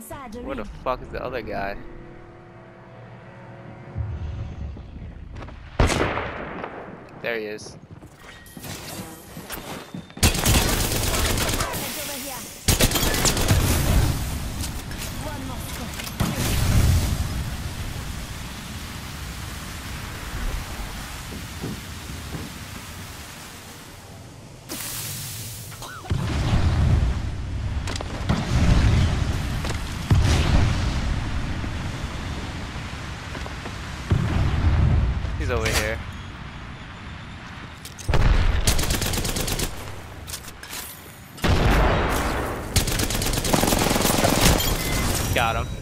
inside the Where the ring. fuck is the other guy? There he is. Head over here. One more step. He's over here. Got him.